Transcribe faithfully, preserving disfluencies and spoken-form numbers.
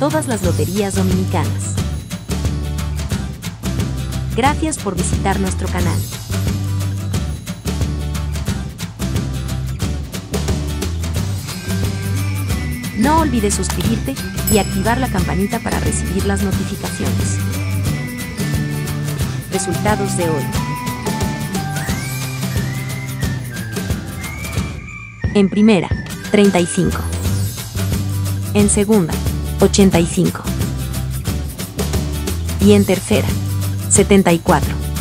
todas las loterías dominicanas. Gracias por visitar nuestro canal. No olvides suscribirte y activar la campanita para recibir las notificaciones. Resultados de hoy. En primera, treinta y cinco. En segunda, ochenta y cinco. Y en tercera, setenta y cuatro.